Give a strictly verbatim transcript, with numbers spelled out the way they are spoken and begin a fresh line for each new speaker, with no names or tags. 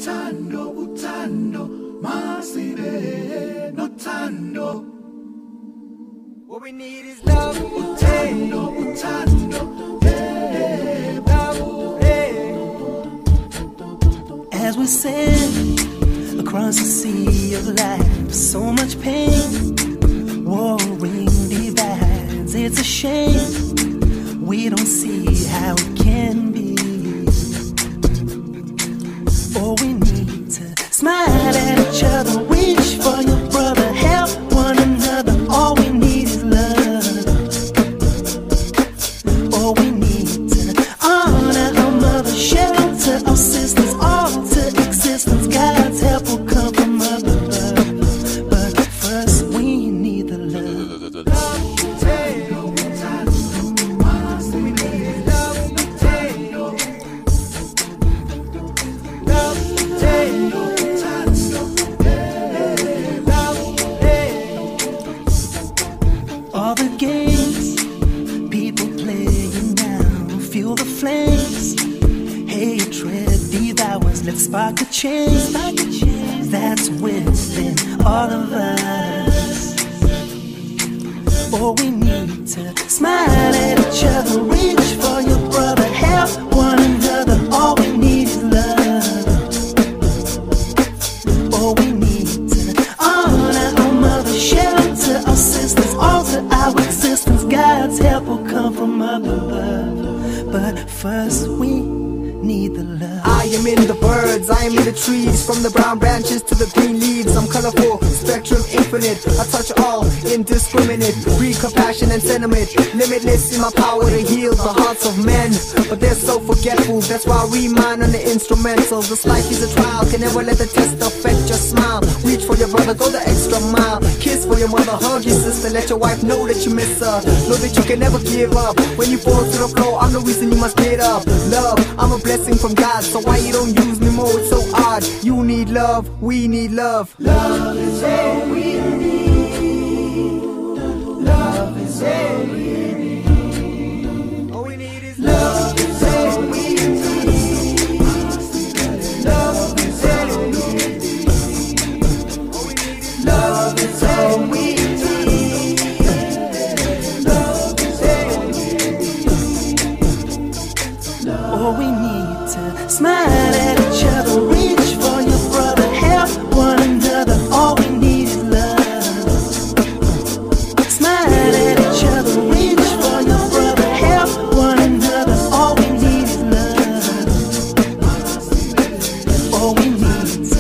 utando, utando, masibe, notando. What we need is love, utando, utando, hey, love, hey.
As we sail across the sea of life, so much pain, warring divides. It's a shame we don't see how it can be. Oh, we need to smile at each other, wish for your brother, help one another. All we need is love. Oh, we need to honor our mother, shelter our sisters, alter existence. God's help will come from above. But first we need the love. All the games people playing now, fuel the flames. Hatred devours, let's spark a change that's within all of us. Oh, we need to smile at each other, reach for your brother, help one another. All we need is love. Oh, we need to honor our mother, shelter our sisters, alter our existence. God's help will come from up above. But first we need the love.
I am in the birds, I am in the trees, from the brown branches to the green leaves. I'm colorful, spectrum infinite, I touch all, indiscriminate. Breed compassion and sentiment, limitless in my power to heal the hearts of men. But they're so forgetful, that's why we mine on the instrumentals. This life is a trial, can never let the test affect your smile. Reach for your brother, go the extra mile. Kiss for your mother, hug your sister, let your wife know that you miss her. Know that you can never give up, when you fall to the floor, I'm the reason you must get up. Love, I'm a blessing from God, so why you don't use me more? It's so odd. You need love, we need love.
Love is all we need. Love is all we need.
All we need is
Love is all we need. Love is all we need. Love is all we need. Love is all we need.
Oh, we need to smile at each other, reach for your brother, help one another. All we need is love. Smile at each other, reach for your brother, help one another. All we need is love. All we need